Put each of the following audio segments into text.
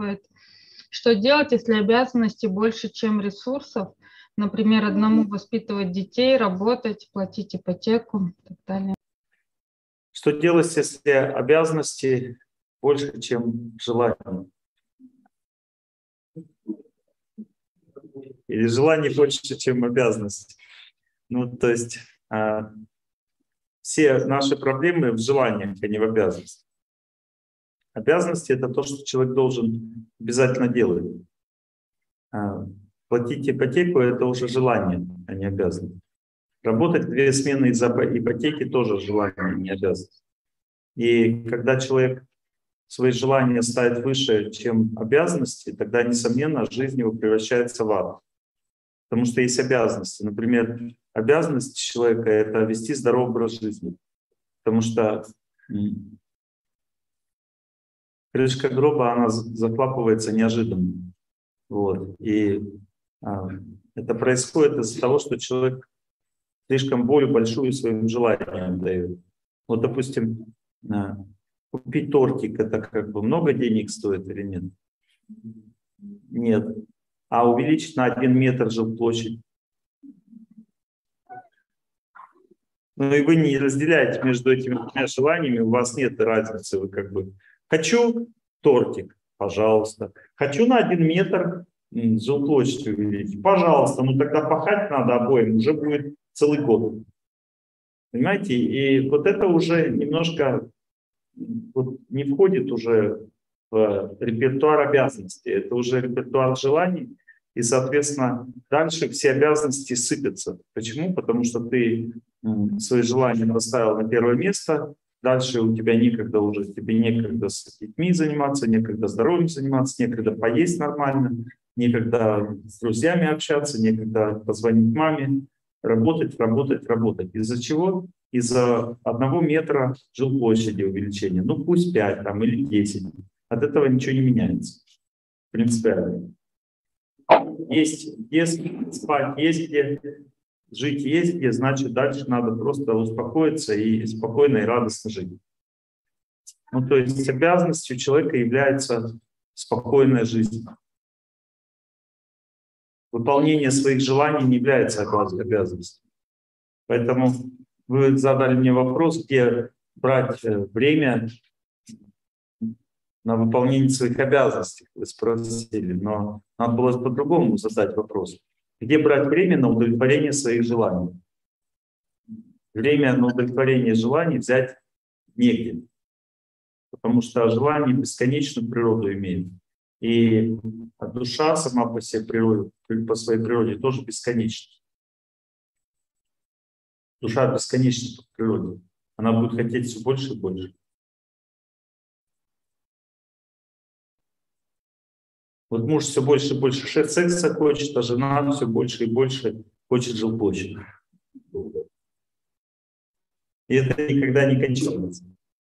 спрашивает, что делать, если обязанностей больше, чем ресурсов? Например, одному воспитывать детей, работать, платить ипотеку и так далее. Что делать, если обязанностей больше, чем желаний? Или желаний больше, чем обязанностей? Ну, то есть все наши проблемы в желаниях, а не в обязанностях. Обязанности — это то, что человек должен обязательно делать. Платить ипотеку — это уже желание, а не обязанность. Работать 2 смены из-за ипотеки — тоже желание, а не обязанность. И когда человек свои желания ставит выше, чем обязанности, тогда, несомненно, жизнь его превращается в ад. Потому что есть обязанности. Например, обязанность человека — это вести здоровый образ жизни. Потому что крышка гроба, она захлапывается неожиданно. Вот. И это происходит из-за того, что человек слишком боль большую своим желаниям дает. Вот, допустим, купить тортик — это как бы много денег стоит или нет? Нет. А увеличить на 1 метр жилплощадь? Ну и вы не разделяете между этими 2 желаниями, у вас нет разницы. Вы как бы: хочу тортик, пожалуйста. Хочу на 1 метр жилплощадь увеличить, пожалуйста. Ну тогда пахать надо обоим, уже будет целый год. Понимаете? И вот это уже немножко вот не входит уже в репертуар обязанностей. Это уже репертуар желаний. И, соответственно, дальше все обязанности сыпятся. Почему? Потому что ты свои желания поставил на первое место, дальше у тебя некогда уже, тебе некогда с детьми заниматься, некогда здоровьем заниматься, некогда поесть нормально, некогда с друзьями общаться, некогда позвонить маме, работать. Из-за чего? Из-за 1 метра жилплощади увеличения. Ну пусть 5 там, или 10. От этого ничего не меняется. Принципиально. Есть где спать, есть где жить, есть где, значит, дальше надо просто успокоиться и спокойно и радостно жить. Ну, то есть обязанностью человека является спокойная жизнь. Выполнение своих желаний не является обязанностью. Поэтому вы задали мне вопрос, где брать время на выполнение своих обязанностей, вы спросили, но надо было по-другому задать вопрос. Где брать время на удовлетворение своих желаний? Время на удовлетворение желаний взять негде, потому что желание бесконечную природу имеет. И душа сама по себе природе, по своей природе тоже бесконечна. Душа бесконечна по природе. Она будет хотеть все больше и больше. Вот муж все больше и больше секса хочет, а жена все больше и больше хочет жилплощадь. И это никогда не кончается.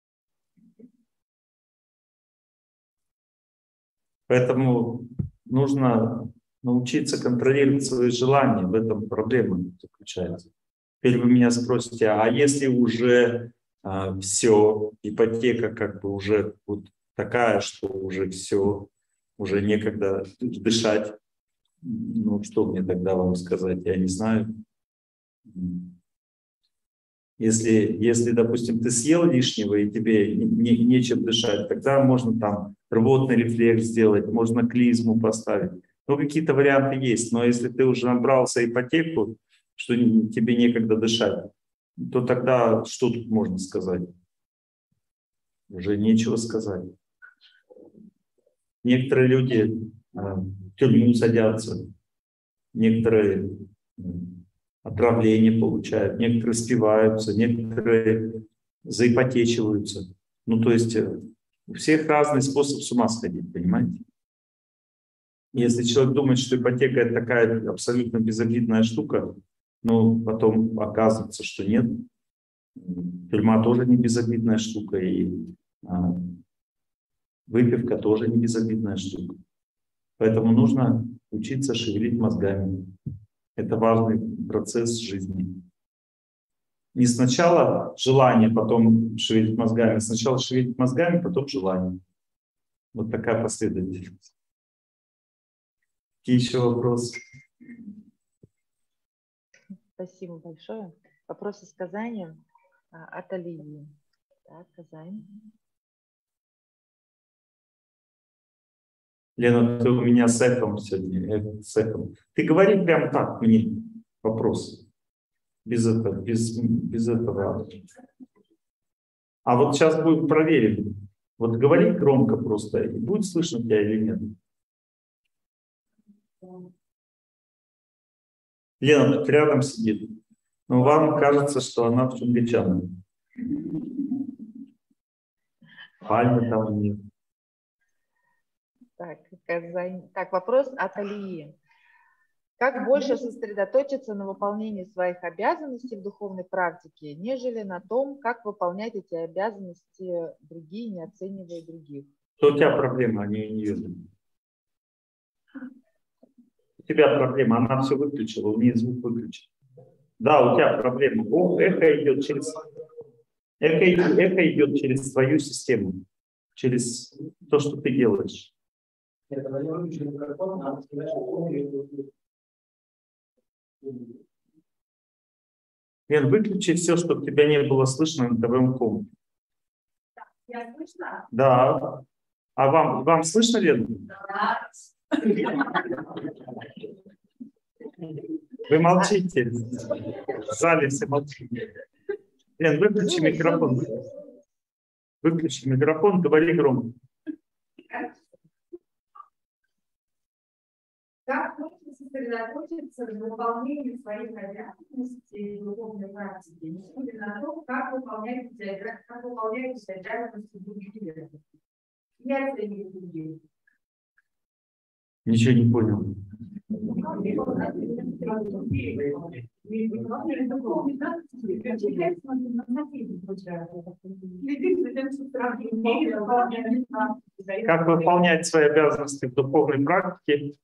Поэтому нужно научиться контролировать свои желания. В этом проблема заключается. Теперь вы меня спросите, а если уже все, ипотека как бы уже вот такая, что уже все, уже некогда дышать, ну что мне тогда вам сказать, я не знаю. Если, допустим, ты съел лишнего и тебе нечем дышать, тогда можно там рвотный рефлекс сделать, можно клизму поставить. Ну, какие-то варианты есть. Но если ты уже набрался ипотеку, что тебе некогда дышать, то тогда что тут можно сказать? Уже нечего сказать. Некоторые люди в тюрьму садятся, некоторые отравление получают, некоторые спиваются, некоторые заипотечиваются. Ну, то есть у всех разный способ с ума сходить, понимаете? Если человек думает, что ипотека — это такая абсолютно безобидная штука, но потом оказывается, что нет. Тюрьма тоже не безобидная штука, и выпивка тоже не безобидная штука. Поэтому нужно учиться шевелить мозгами. Это важный процесс жизни. Не сначала желание, потом шевелить мозгами. Сначала шевелить мозгами, потом желание. Вот такая последовательность. Какие еще вопросы? Спасибо большое. Вопросы с Казани от Алии. Так, Казань. Лена, ты у меня с эхом сегодня. С эхом. Ты говори прям так мне вопрос. Без этого. А вот сейчас будет проверим. Вот говори громко просто, и будет слышно тебя или нет. Лена тут рядом сидит. Но вам кажется, что она в Чунгачане. Пальмы там нет. Так, Казань. Так, вопрос от Алии. Как больше сосредоточиться на выполнении своих обязанностей в духовной практике, нежели на том, как выполнять эти обязанности другие, не оценивая других? Что у тебя проблема, а не у нее? У тебя проблема, она все выключила, у нее звук выключен. Да, у тебя проблема. Эхо идет через твою систему, через то, что ты делаешь. Лен, выключи все, чтобы тебя не было слышно на твоем комнате. Я слышно? Да. А вам слышно, Лен? Да. Вы молчите. В зале все молчите. Лен, выключи микрофон. Выключи микрофон, говори громко. Как можно сосредоточиться на выполнении своих обязанностей в духовной практике, несмотря на то, как выполнять эти обязанности других людей? Я оцениваю людей. Ничего не понял. Как выполнять свои обязанности в духовной практике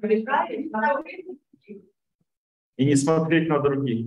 и не смотреть на других?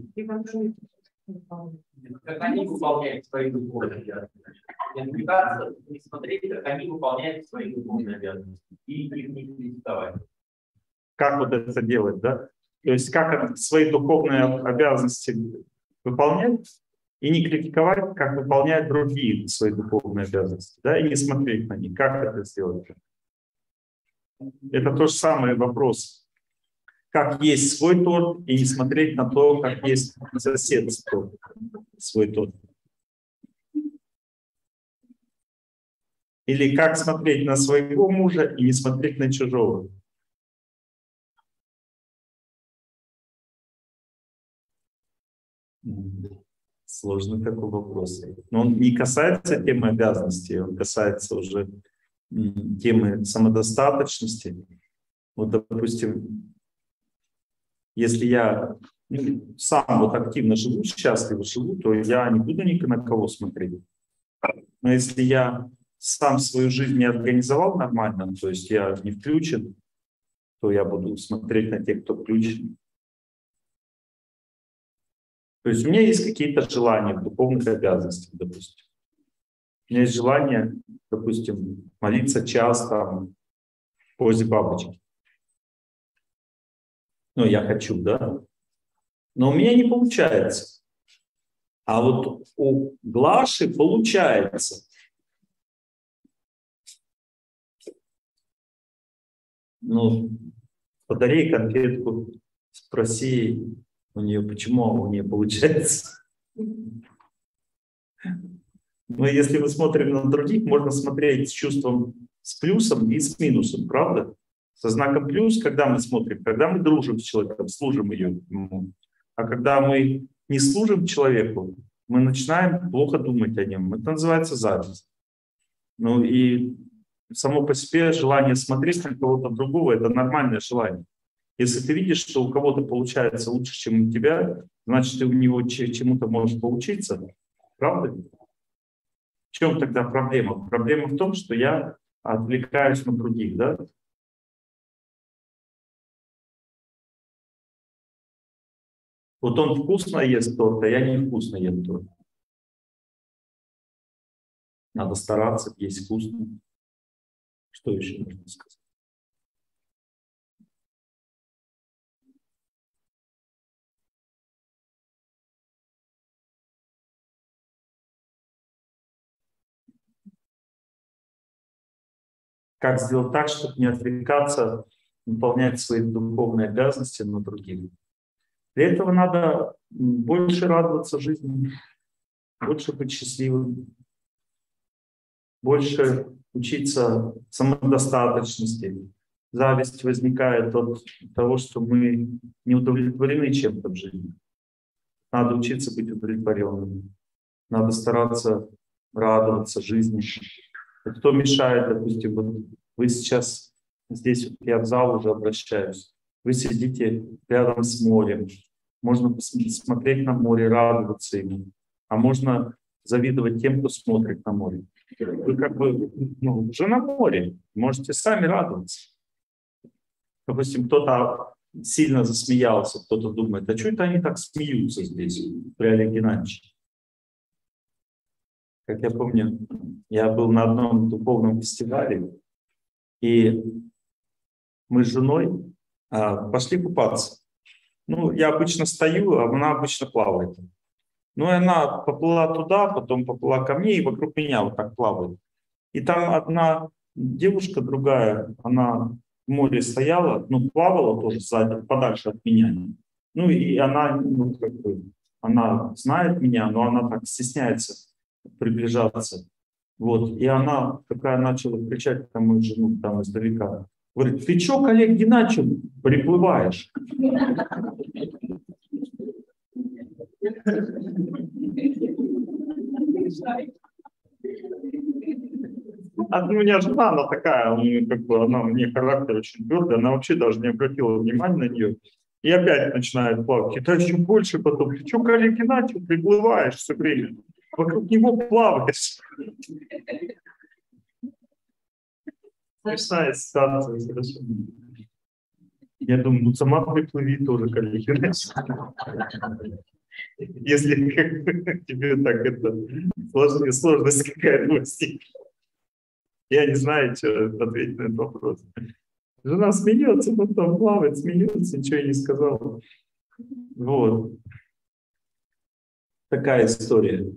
Как они выполняют свои духовные обязанности. Не отвлекаться, не смотреть, как они выполняют свои духовные обязанности. И их не критиковать. Как вот это делать, да? То есть как свои духовные обязанности выполнять и не критиковать, как выполняют другие свои духовные обязанности, да, и не смотреть на них. Как это сделать? Это то же самое вопрос. Как есть свой торт и не смотреть на то, как есть сосед свой торт. Или как смотреть на своего мужа и не смотреть на чужого. Сложный такой вопрос. Но он не касается темы обязанностей, он касается уже темы самодостаточности. Вот, допустим, если я сам вот активно живу, счастливо живу, то я не буду ни на кого смотреть. Но если я сам свою жизнь не организовал нормально, то есть я не включен, то я буду смотреть на тех, кто включен. То есть у меня есть какие-то желания в духовных обязанностях, допустим. У меня есть желание, допустим, молиться часто в позе бабочки. Ну, я хочу, да? Но у меня не получается. А вот у Глаши получается. Ну, подари конфетку, спроси у нее, почему у нее получается. Но если мы смотрим на других, можно смотреть с чувством с плюсом и с минусом, правда? Со знаком плюс, когда мы смотрим, когда мы дружим с человеком, служим ему. А когда мы не служим человеку, мы начинаем плохо думать о нем. Это называется зависть. Ну и само по себе желание смотреть на кого-то другого — это нормальное желание. Если ты видишь, что у кого-то получается лучше, чем у тебя, значит, ты у него чему-то можешь поучиться. Правда? В чем тогда проблема? Проблема в том, что я отвлекаюсь на других, да? Вот он вкусно ест торт, а я невкусно ем торт. Надо стараться есть вкусно, Что еще можно сказать? Как сделать так, чтобы не отвлекаться, выполнять свои духовные обязанности на других? Для этого надо больше радоваться жизни, больше быть счастливым, больше учиться самодостаточности. Зависть возникает от того, что мы не удовлетворены чем-то в жизни. Надо учиться быть удовлетворенным. Надо стараться радоваться жизни. Вот кто мешает, допустим, вот вы сейчас здесь, вот я в зал уже обращаюсь, вы сидите рядом с морем, можно смотреть на море, радоваться ему, а можно завидовать тем, кто смотрит на море. Вы как бы уже на море, можете сами радоваться. Допустим, кто-то сильно засмеялся, кто-то думает, а что это они так смеются здесь, при Олеге Геннадьевиче? Как я помню, я был на одном духовном фестивале, и мы с женой пошли купаться. Ну, я обычно стою, а она обычно плавает. Ну, и она поплыла туда, потом поплыла ко мне, и вокруг меня вот так плавает. И там одна девушка, другая, она в море стояла, ну, плавала тоже сзади, подальше от меня. Ну, и она, ну, как бы, она знает меня, но она так стесняется приближаться. Вот. И она такая начала кричать на мою жену там издалека. Говорит, ты что к Олегу Геннадьевичу приплываешь? А у меня жена, она такая, как бы, она мне характер очень твердый, она вообще даже не обратила внимания на нее. И опять начинает плавать. Это еще больше потом. Ты что к Олегу Геннадьевичу приплываешь все время? Вокруг него плаваешь. Смешная ситуация совершенно. Я думаю, ну сама приплыви тоже к Олегу Геннадьевичу. Если тебе так это сложность какая-то возникнет. Я не знаю, что ответить на этот вопрос. Жена смеется, потом плавает, смеется, ничего не сказала. Вот. Такая история.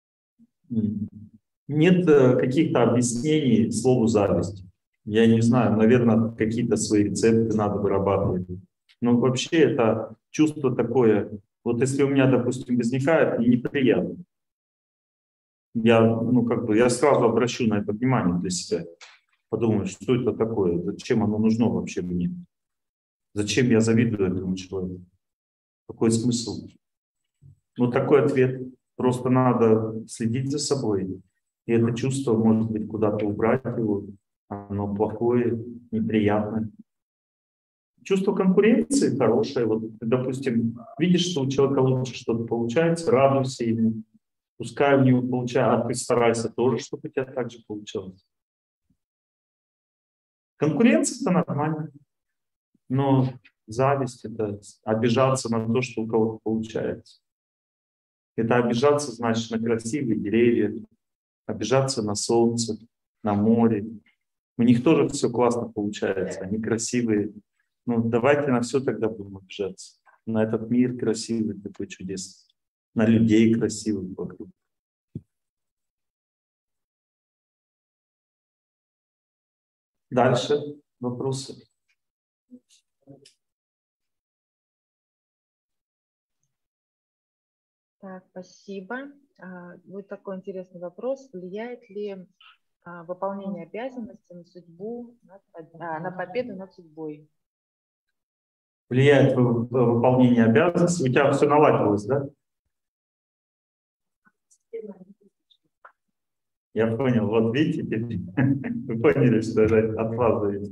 Нет каких-то объяснений слову зависть. Я не знаю, наверное, какие-то свои рецепты надо вырабатывать. Но вообще это чувство такое, вот если у меня, допустим, возникает, мне неприятно. Я, ну, как бы, я сразу обращу на это внимание для себя. Подумаю, что это такое, зачем оно нужно вообще мне? Зачем я завидую этому человеку? Какой смысл? Ну, такой ответ. Просто надо следить за собой. И это чувство, может быть, куда-то убрать его. Оно плохое, неприятное. Чувство конкуренции хорошее. Вот, допустим, видишь, что у человека лучше что-то получается, радуйся ему. Пускай у него получается, а ты старайся тоже, чтобы у тебя так же получалось. Конкуренция — это нормально. Но зависть — это обижаться на то, что у кого-то получается. Это обижаться, значит, на красивые деревья, обижаться на солнце, на море. У них тоже все классно получается, они красивые. Ну, давайте на все тогда будем обижаться. На этот мир красивый, такой чудесный. На людей красивых вокруг. Дальше вопросы. Так, спасибо. Вот такой интересный вопрос. Влияет ли выполнение обязанностей на судьбу, на победу над судьбой? Влияет выполнение обязанностей. У тебя все наладилось, да? Я понял. Вот видите, вы поняли, что это от вас зависит.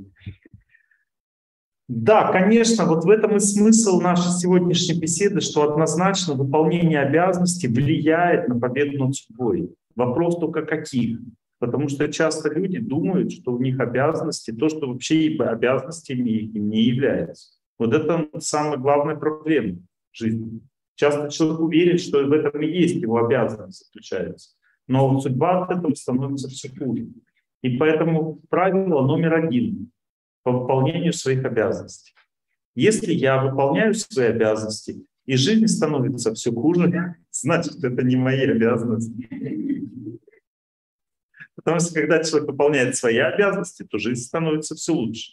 Да, конечно, вот в этом и смысл нашей сегодняшней беседы, что однозначно выполнение обязанностей влияет на победу над судьбой. Вопрос только каких. Потому что часто люди думают, что у них обязанности, то, что вообще обязанностями им не является. Вот это самая главная проблема в жизни. Часто человек уверен, что в этом и есть его обязанность заключается. Но судьба от этого становится все хуже. И поэтому правило номер 1 по выполнению своих обязанностей. Если я выполняю свои обязанности, и жизнь становится все хуже, значит, это не мои обязанности. Потому что когда человек выполняет свои обязанности, то жизнь становится все лучше.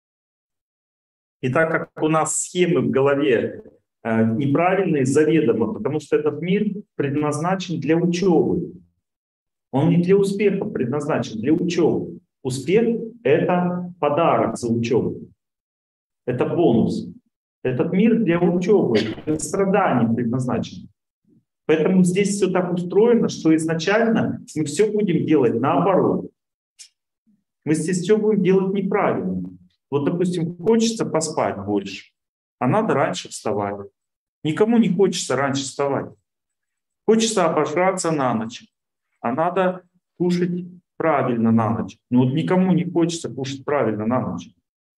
И так как у нас схемы в голове неправильные заведомо, потому что этот мир предназначен для учебы. Он не для успеха предназначен, для учебы. Успех — это подарок за учебу. Это бонус. Этот мир для учебы, для страданий предназначен. Поэтому здесь все так устроено, что изначально мы все будем делать наоборот. Мы здесь все будем делать неправильно. Вот, допустим, хочется поспать больше, а надо раньше вставать. Никому не хочется раньше вставать. Хочется обожраться на ночь, а надо кушать правильно на ночь. Но вот никому не хочется кушать правильно на ночь.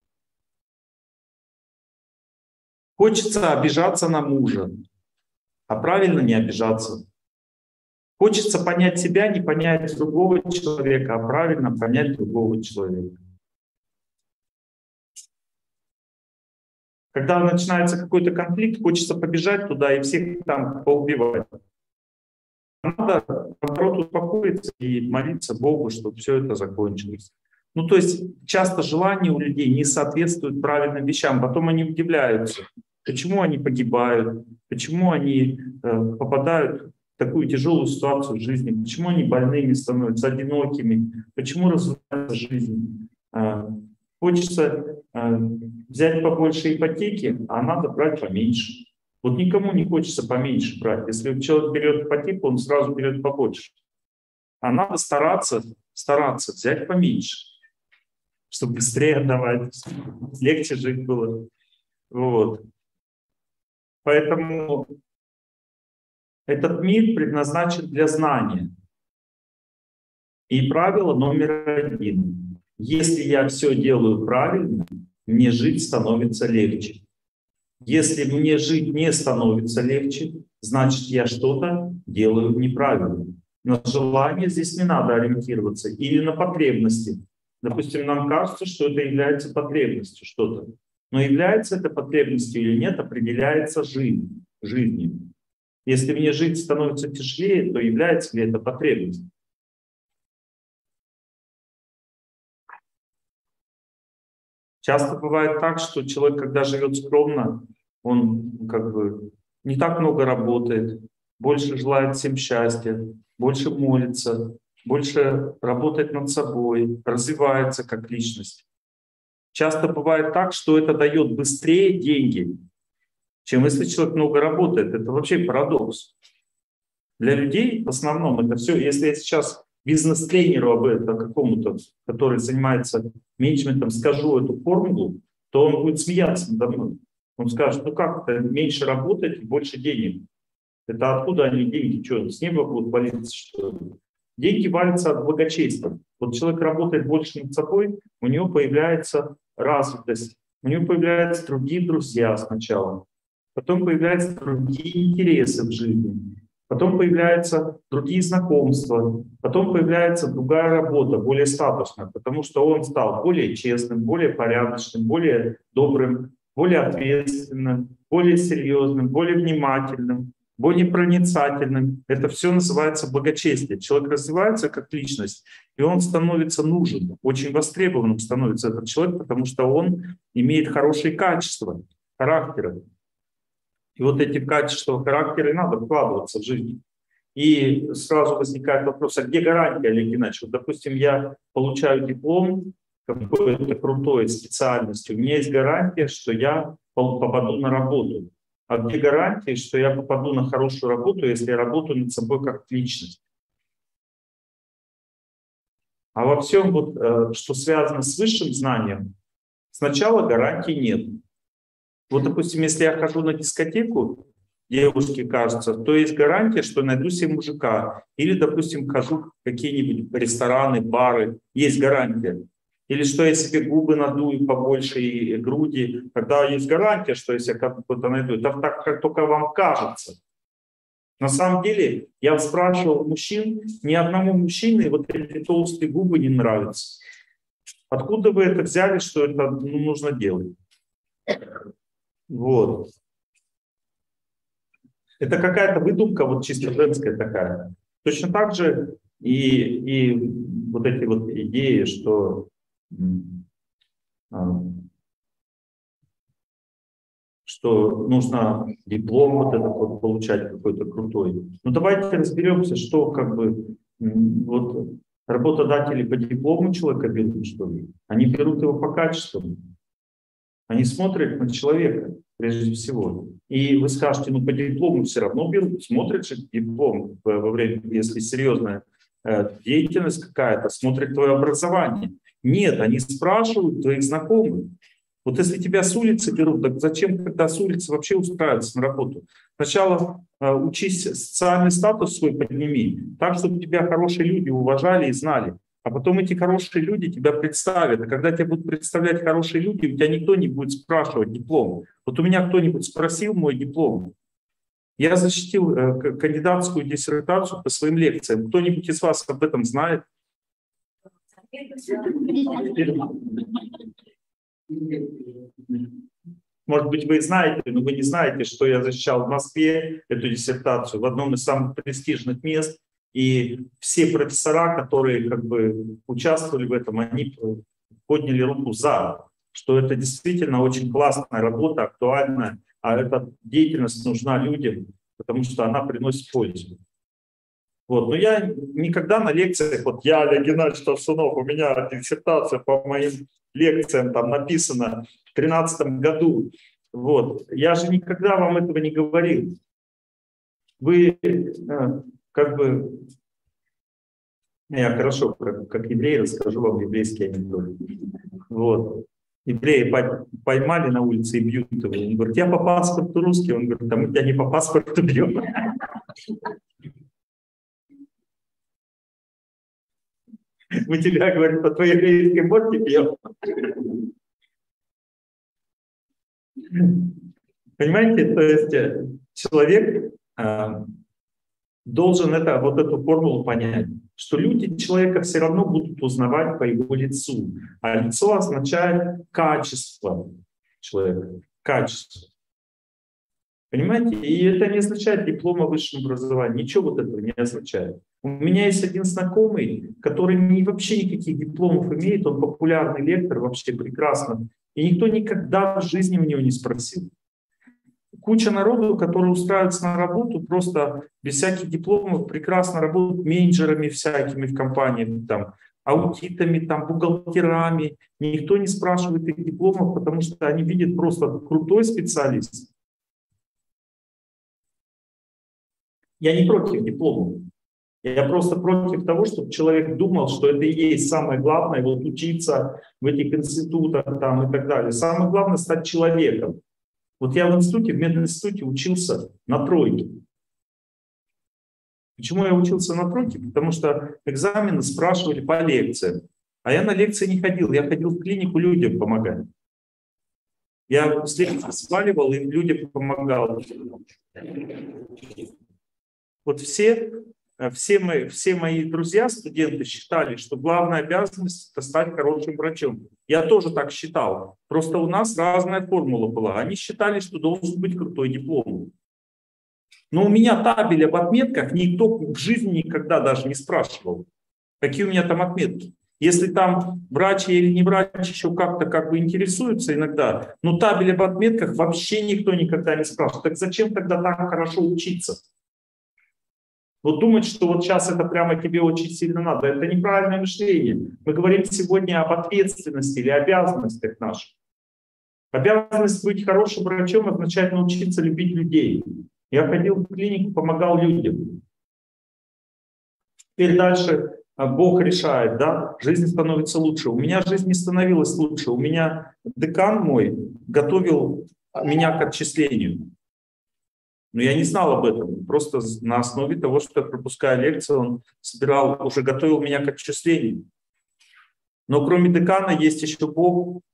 Хочется обижаться на мужа, а правильно не обижаться. Хочется понять себя, не понять другого человека, а правильно понять другого человека. Когда начинается какой-то конфликт, хочется побежать туда и всех там поубивать. Надо, наоборот, успокоиться и молиться Богу, чтобы все это закончилось. Ну, то есть часто желания у людей не соответствуют правильным вещам. Потом они удивляются, почему они погибают, почему они попадают в такую тяжелую ситуацию в жизни, почему они больными становятся, одинокими, почему развивается жизнь. Хочется взять побольше ипотеки, а надо брать поменьше. Вот никому не хочется поменьше брать. Если человек берет ипотеку, он сразу берет побольше. А надо стараться взять поменьше, чтобы быстрее отдавать, легче жить было. Вот. Поэтому этот мир предназначен для знания. И правило номер 1. Если я все делаю правильно, мне жить становится легче. Если мне жить не становится легче, значит, я что-то делаю неправильно. На желание здесь не надо ориентироваться или на потребности. Допустим, нам кажется, что это является потребностью что-то. Но является это потребностью или нет, определяется жизнью. Если мне жить становится тяжелее, то является ли это потребностью? Часто бывает так, что человек, когда живет скромно, он как бы не так много работает, больше желает всем счастья, больше молится, больше работает над собой, развивается как личность. Часто бывает так, что это дает быстрее деньги, чем если человек много работает. Это вообще парадокс. Для людей в основном это все, если я сейчас бизнес-тренеру об этом какому-то, который занимается менеджментом, скажу эту формулу, то он будет смеяться надо мной. Он скажет, ну как это, меньше работать и больше денег. Это откуда они деньги? Что, с неба будут валиться, что ли? Деньги валятся от благочестия. Вот человек работает больше над собой, у него появляется развитость, у него появляются другие друзья сначала, потом появляются другие интересы в жизни. Потом появляются другие знакомства, потом появляется другая работа, более статусная, потому что он стал более честным, более порядочным, более добрым, более ответственным, более серьезным, более внимательным, более проницательным. Это все называется благочестие. Человек развивается как личность, и он становится нужен, очень востребованным становится этот человек, потому что он имеет хорошие качества характера. И вот эти качества характера и надо вкладываться в жизнь. И сразу возникает вопрос, а где гарантия, Олег Геннадьевич? Вот, допустим, я получаю диплом какой-то крутой специальности, у меня есть гарантия, что я попаду на работу. А где гарантия, что я попаду на хорошую работу, если я работаю над собой как личность? А во всем, вот, что связано с высшим знанием, сначала гарантий нет. Вот, допустим, если я хожу на дискотеку, девушке кажется, то есть гарантия, что найду себе мужика. Или, допустим, хожу в какие-нибудь рестораны, бары, есть гарантия. Или что я себе губы надую побольше и груди, тогда есть гарантия, что если я кого-то найду. Это так, как только вам кажется. На самом деле, я спрашивал мужчин, ни одному мужчине вот эти толстые губы не нравятся. Откуда вы это взяли, что это нужно делать? Вот. Это какая-то выдумка, вот чисто женская такая. Точно так же и вот эти вот идеи, что нужно диплом вот этот вот получать какой-то крутой. Ну давайте разберемся, что как бы вот работодатели по диплому человека берут, что ли? Они берут его по качеству. Они смотрят на человека прежде всего. И вы скажете, ну по диплому все равно берут, смотрят же диплом во время, если серьезная деятельность какая-то, смотрят твое образование. Нет, они спрашивают твоих знакомых. Вот если тебя с улицы берут, так зачем тогда с улицы вообще устраиваться на работу? Сначала учись, социальный статус свой подними, так, чтобы тебя хорошие люди уважали и знали. А потом эти хорошие люди тебя представят. А когда тебя будут представлять хорошие люди, у тебя никто не будет спрашивать диплом. Вот у меня кто-нибудь спросил мой диплом. Я защитил кандидатскую диссертацию по своим лекциям. Кто-нибудь из вас об этом знает? Может быть, вы знаете, но вы не знаете, что я защищал в Москве эту диссертацию в одном из самых престижных мест. И все профессора, которые как бы участвовали в этом, они подняли руку за, что это действительно очень классная работа, актуальная, а эта деятельность нужна людям, потому что она приносит пользу. Вот. Но я никогда на лекциях, вот я, Олег Геннадьевич Толстунов, у меня диссертация по моим лекциям там написана в 2013 году. Вот. Я же никогда вам этого не говорил. Вы как бы... Я хорошо, как еврей, расскажу вам библейский анекдот. Вот. Евреи поймали на улице и бьют его. Он говорит, я по паспорту русский. Он говорит, а мы тебя не по паспорту бьем. Мы тебя, говорит, по твоей еврейской морде бьем. Понимаете, то есть человек должен вот эту формулу понять, что люди человека все равно будут узнавать по его лицу. А лицо означает качество человека. Качество. Понимаете? И это не означает диплом о высшем образовании. Ничего вот этого не означает. У меня есть один знакомый, который вообще никаких дипломов имеет. Он популярный лектор, вообще прекрасно. И никто никогда в жизни у него не спросил. Куча народу, которые устраиваются на работу просто без всяких дипломов, прекрасно работают менеджерами всякими в компаниях, там, аудитами, там, бухгалтерами. Никто не спрашивает их дипломов, потому что они видят просто крутой специалист. Я не против дипломов. Я просто против того, чтобы человек думал, что это и есть самое главное, вот учиться в этих институтах там, и так далее. Самое главное — стать человеком. Вот я в мединституте учился на тройке. Почему я учился на тройке? Потому что экзамены спрашивали по лекциям. А я на лекции не ходил. Я ходил в клинику людям помогать. Я с лекции сваливал и людям помогал. Вот все мои друзья, студенты, считали, что главная обязанность — это стать хорошим врачом. Я тоже так считал. Просто у нас разная формула была. Они считали, что должен быть крутой диплом. Но у меня табель об отметках никто в жизни никогда даже не спрашивал. Какие у меня там отметки. Если там врач или не врач еще как-то как бы интересуются иногда, но табель об отметках вообще никто никогда не спрашивал. Так зачем тогда так хорошо учиться? Вот думать, что вот сейчас это прямо тебе очень сильно надо, это неправильное мышление. Мы говорим сегодня об ответственности или обязанностях наших. Обязанность быть хорошим врачом означает научиться любить людей. Я ходил в клинику, помогал людям. Теперь дальше Бог решает, да, жизнь становится лучше. У меня жизнь не становилась лучше. У меня декан мой готовил меня к отчислению. Но я не знал об этом. Просто на основе того, что я пропускаю лекции, он уже готовил меня к отчислению. Но кроме декана есть еще Бог.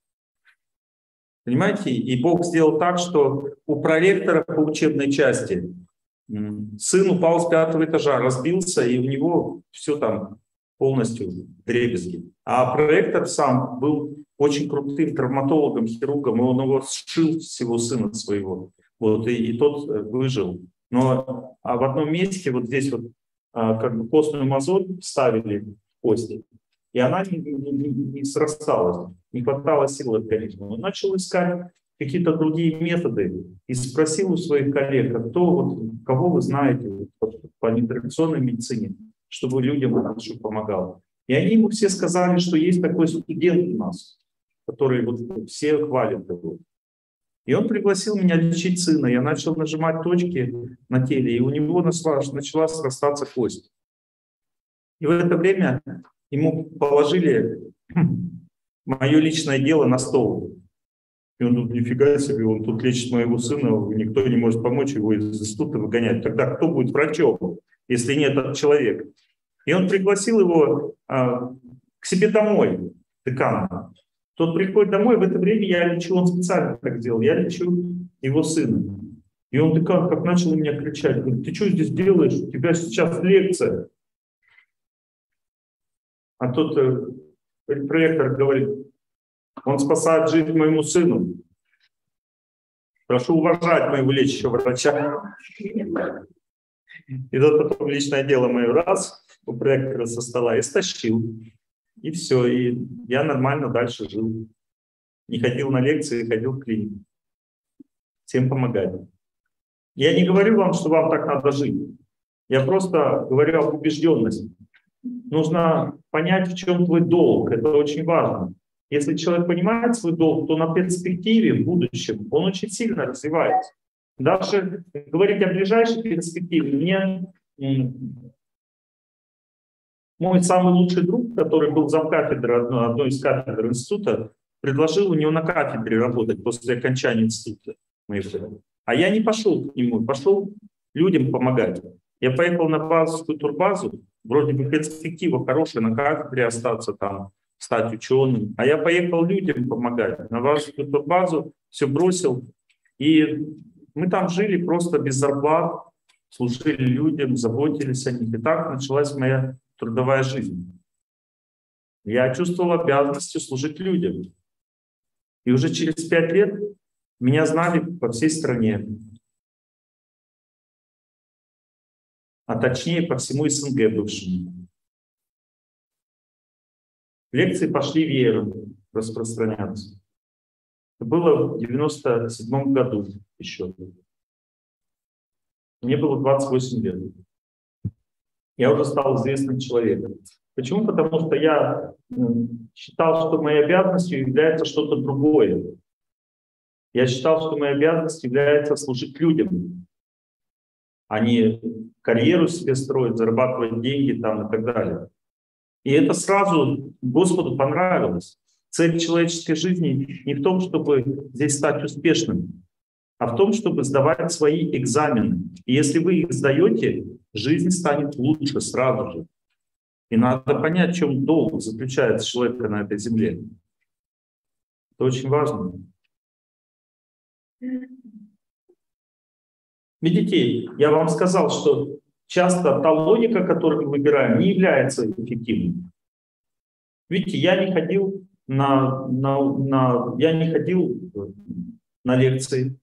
Понимаете? И Бог сделал так, что у проректора по учебной части сын упал с 5-го этажа, разбился, и у него все там полностью дребезги. А проектор сам был очень крутым травматологом, хирургом, и он его сшил, всего сына своего. Вот, и тот выжил. Но в одном месте, вот здесь вот, как бы костную мозоль вставили в кости, и она не срасталась, не хватало силы организма. Он начал искать какие-то другие методы и спросил у своих коллег, кого вы знаете по нетрадиционной медицине, чтобы людям хорошо помогал. И они ему все сказали, что есть такой студент у нас, который вот все хвалят его. И он пригласил меня лечить сына. Я начал нажимать точки на теле, и у него начала срастаться кость. И в это время ему положили мое личное дело на стол. И он тут, нифига себе, он тут лечит моего сына, никто не может помочь, его из института выгонять. Тогда кто будет врачом, если не этот человек? И он пригласил его к себе домой, декана. Тот приходит домой, в это время я лечу, он специально так делал, я лечу его сына. И он декан как начал на меня кричать, говорит: ты что здесь делаешь, у тебя сейчас лекция. А тот проектор говорит: он спасает жизнь моему сыну. Прошу уважать моего лечащего врача. И тот потом личное дело мое раз у проектора со стола и стащил. И все. И я нормально дальше жил. Не ходил на лекции, ходил в клинику. Всем помогать. Я не говорю вам, что вам так надо жить. Я просто говорю об убежденности. Нужно понять, в чем твой долг. Это очень важно. Если человек понимает свой долг, то на перспективе, в будущем, он очень сильно развивается. Даже говорить о ближайшей перспективе, мне мой самый лучший друг, который был замкафедрой одной из кафедр института, предложил у него на кафедре работать после окончания института. А я не пошел к нему, пошел людям помогать. Я поехал на базовскую турбазу, вроде бы перспектива хорошая, на кафедре остаться там, стать ученым. А я поехал людям помогать. На базовскую турбазу все бросил. И мы там жили просто без зарплат, служили людям, заботились о них. И так началась моя трудовая жизнь. Я чувствовал обязанностью служить людям. И уже через 5 лет меня знали по всей стране. А точнее по всему СНГ бывшему. Лекции пошли веером распространяться. Это было в 1997 году еще. Мне было 28 лет. Я уже стал известным человеком. Почему? Потому что я считал, что моей обязанностью является что-то другое. Я считал, что моей обязанностью является служить людям, а не карьеру себе строить, зарабатывать деньги там и так далее. И это сразу Господу понравилось. Цель человеческой жизни не в том, чтобы здесь стать успешным, а в том, чтобы сдавать свои экзамены. И если вы их сдаете, жизнь станет лучше сразу же. И надо понять, в чем долг заключается человека на этой земле. Это очень важно. Видите, я вам сказал, что часто та логика, которую мы выбираем, не является эффективной. Видите, я не ходил на лекции.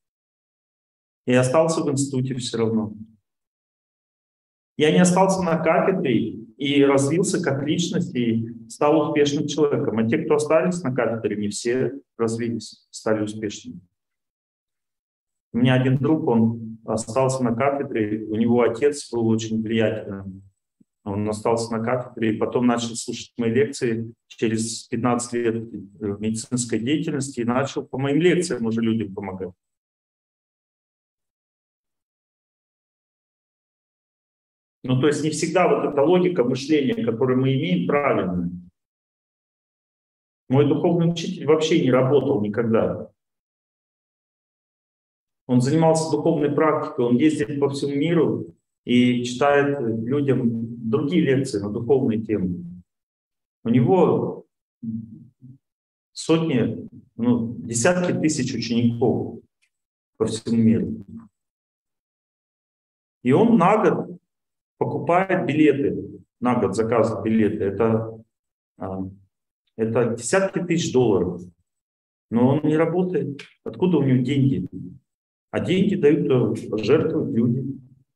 Я остался в институте все равно. Я не остался на кафедре и развился как личность и стал успешным человеком. А те, кто остались на кафедре, не все развились, стали успешными. У меня один друг, он остался на кафедре, у него отец был очень влиятельным. Он остался на кафедре и потом начал слушать мои лекции через 15 лет медицинской деятельности и начал по моим лекциям уже людям помогать. Ну, то есть не всегда вот эта логика мышления, которую мы имеем, правильная. Мой духовный учитель вообще не работал никогда. Он занимался духовной практикой, он ездит по всему миру и читает людям другие лекции на духовные темы. У него сотни, десятки тысяч учеников по всему миру. И он на год покупает билеты, на год заказывает билеты. Это десятки тысяч долларов. Но он не работает. Откуда у него деньги? А деньги дают, жертвуют люди.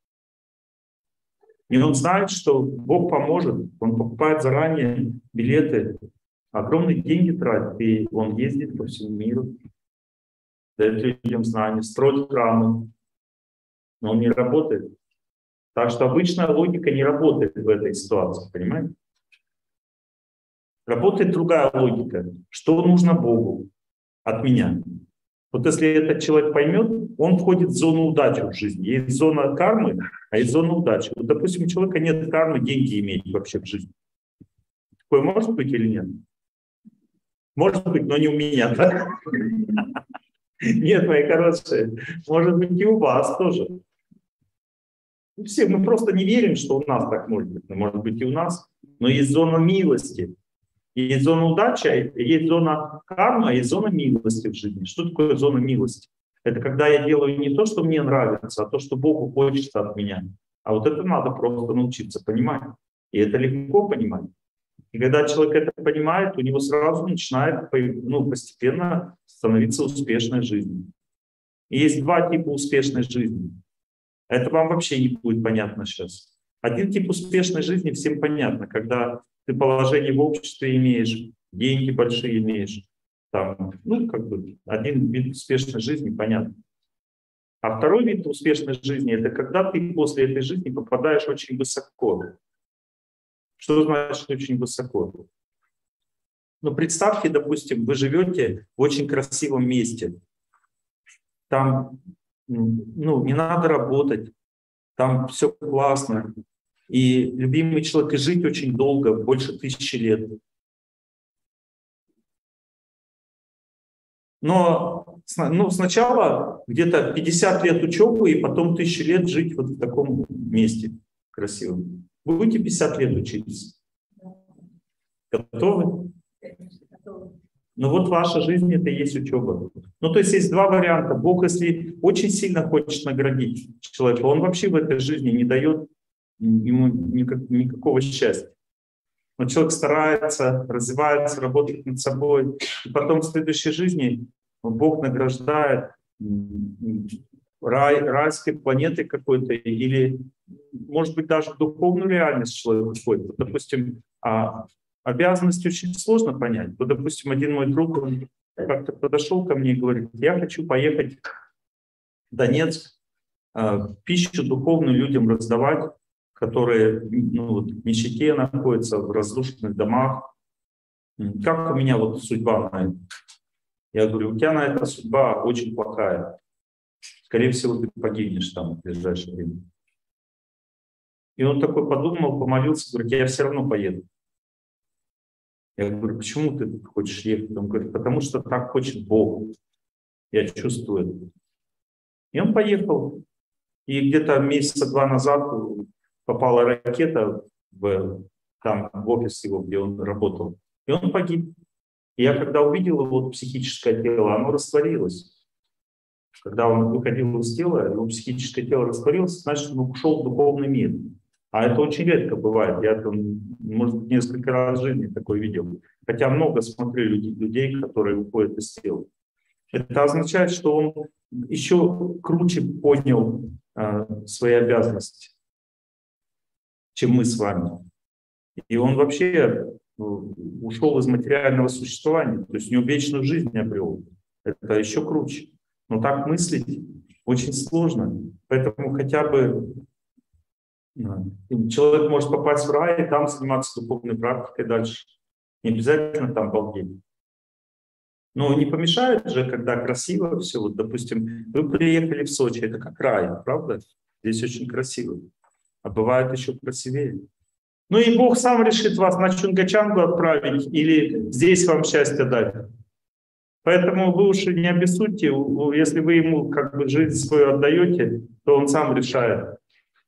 И он знает, что Бог поможет. Он покупает заранее билеты, огромные деньги тратит, и он ездит по всему миру, дает людям знания, строит храмы. Но он не работает. Так что обычная логика не работает в этой ситуации, понимаете? Работает другая логика. Что нужно Богу от меня? Вот если этот человек поймет, он входит в зону удачи в жизни. Есть зона кармы, а есть зона удачи. Вот, допустим, у человека нет кармы, деньги иметь вообще в жизни. Такое может быть или нет? Может быть, но не у меня, да? Нет, мои хорошие. Может быть, и у вас тоже. Все, мы просто не верим, что у нас так может быть. Может быть, и у нас. Но есть зона милости. Есть зона удачи, есть зона кармы, а есть зона милости в жизни. Что такое зона милости? Это когда я делаю не то, что мне нравится, а то, что Богу хочется от меня. А вот это надо просто научиться понимать. И это легко понимать. И когда человек это понимает, у него сразу начинает постепенно становиться успешной жизнью. И есть два типа успешной жизни. Это вам вообще не будет понятно сейчас. Один тип успешной жизни всем понятно, когда ты положение в обществе имеешь, деньги большие имеешь. Там, один вид успешной жизни, понятно. А второй вид успешной жизни — это когда ты после этой жизни попадаешь очень высоко. Что значит очень высоко? Представьте, допустим, вы живете в очень красивом месте. Там не надо работать, там все классно. И любимый человек, и жить очень долго, больше 1000 лет. Но сначала где-то 50 лет учебы, и потом 1000 лет жить вот в таком месте красивом. Вы будете 50 лет учиться? Готовы? Вот ваша жизнь — это и есть учеба. То есть есть два варианта. Бог, если очень сильно хочет наградить человека, он вообще в этой жизни не дает ему никакого счастья. Но человек старается, развивается, работает над собой. И потом в следующей жизни Бог награждает райской планетой какой-то, или, может быть, даже в духовную реальность человек входит. Вот, допустим, обязанности очень сложно понять. Вот, допустим, один мой друг, он как-то подошел ко мне и говорит: я хочу поехать в Донецк, пищу духовную людям раздавать, которые в нищете находятся, в разрушенных домах. Как у меня судьба на это? Я говорю: у тебя на это судьба очень плохая. Скорее всего, ты погибнешь там в ближайшее время. И он такой подумал, помолился, говорит: я все равно поеду. Я говорю: почему ты хочешь ехать? Он говорит: потому что так хочет Бог. Я чувствую это. И он поехал. И где-то месяца 2 назад попала ракета в офис его, где он работал. И он погиб. И я когда увидел его психическое тело, оно растворилось. Когда он выходил из тела, его психическое тело растворилось, значит, он ушел в духовный мир. А это очень редко бывает. Я может быть, несколько раз в жизни такое видел. Хотя много смотрю людей, которые уходят из тела. Это означает, что он еще круче понял свои обязанности, чем мы с вами. И он вообще ушел из материального существования, то есть у него вечную жизнь обрел. Это еще круче. Но так мыслить очень сложно. Поэтому хотя бы человек может попасть в рай и там заниматься духовной практикой дальше. Не обязательно там балдеть. Но не помешает же, когда красиво все. Вот, допустим, вы приехали в Сочи, это как рай, правда? Здесь очень красиво. А бывает еще красивее. И Бог сам решит вас на Чунгачангу отправить или здесь вам счастье дать. Поэтому вы уж не обессудьте, если вы ему жизнь свою отдаете, то он сам решает.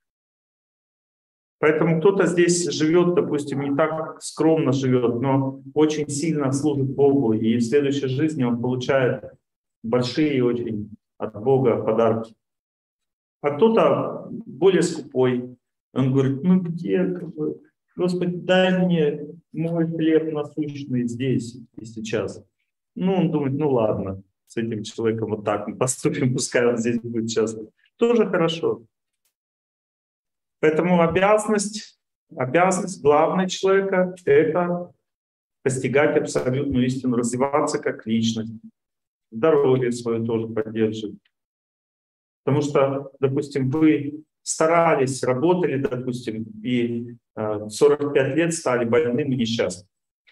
Поэтому кто-то здесь живет, допустим, не так скромно живет, но очень сильно служит Богу, и в следующей жизни он получает большие очень от Бога подарки. А кто-то более скупой. Он говорит, ну где, как бы, Господи, дай мне мой хлеб насущный здесь и сейчас. Ну, он думает, ну ладно, с этим человеком вот так мы поступим, пускай он здесь будет часто. Тоже хорошо. Поэтому обязанность главного человека – это постигать абсолютную истину, развиваться как личность, здоровье свое тоже поддерживать. Потому что, допустим, вы старались, работали, допустим, и 45 лет стали больным и несчастным.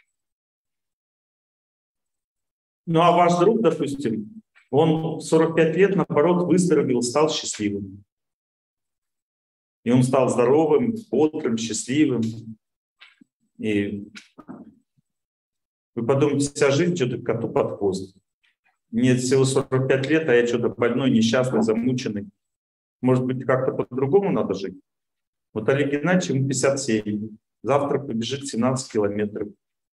Ну а ваш друг, допустим, он 45 лет, наоборот, выздоровел, стал счастливым. И он стал здоровым, бодрым, счастливым. И вы подумайте, вся жизнь что-то коту под хвост. Мне всего 45 лет, а я что-то больной, несчастный, замученный. Может быть, как-то по-другому надо жить? Вот Олег Геннадьевич, ему 57. Завтра побежит 17 километров.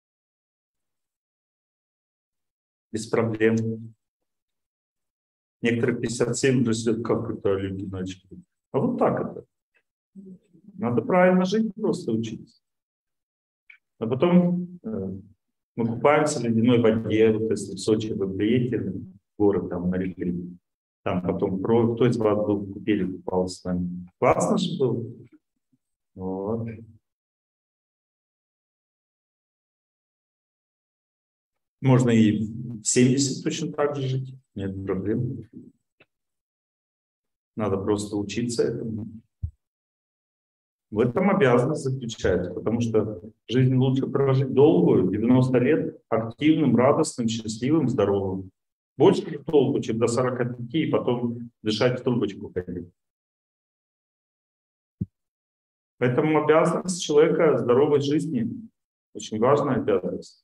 Без проблем. Некоторые 57 уже сидят, как это, Олег Геннадьевич? А вот так это. Надо правильно жить, просто учиться. А потом мы купаемся в ледяной воде, вот если в Сочи вы приедете, город там на реке, там потом кто из вас был в купели, купался с нами? Классно же было. Вот. Можно и в 70 точно так же жить, нет проблем. Надо просто учиться этому. В этом обязанность заключается, потому что жизнь лучше прожить долгую, 90 лет, активным, радостным, счастливым, здоровым. Больше толку, чем до 45 и потом дышать в трубочку ходить. Поэтому обязанность человека здоровой жизни, очень важная обязанность.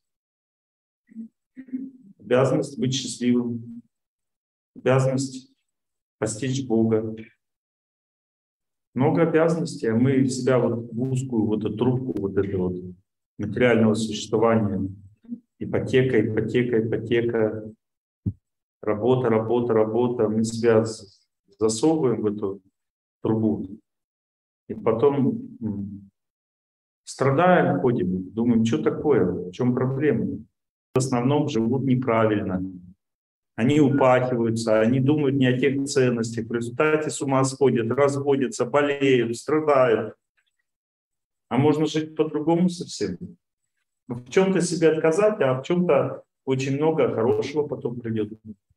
Обязанность быть счастливым, обязанность постичь Бога. Много обязанностей, а мы себя вот в узкую вот эту трубку вот этого вот материального существования. Ипотека, ипотека, ипотека, работа, работа, работа. Мы себя засовываем в эту трубу. И потом страдаем, ходим, думаем, что такое, в чем проблема. В основном живут неправильно. Они упахиваются, они думают не о тех ценностях, в результате с ума сходят, разводятся, болеют, страдают. А можно жить по-другому совсем. В чем-то себе отказать, а в чем-то очень много хорошего потом придет.